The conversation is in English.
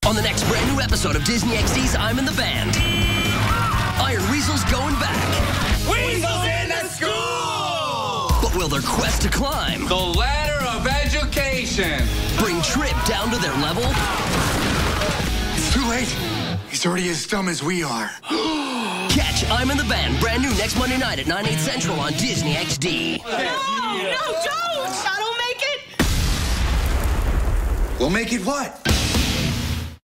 On the next brand new episode of Disney XD's I'm in the Band, Iron Weasel's going back. Weasels in the school! But will their quest to climb the ladder of education bring Tripp down to their level? It's too late. He's already as dumb as we are. Catch I'm in the Band, brand new next Monday night at 9, 8 Central on Disney XD. No, don't! I don't make it! We'll make it what?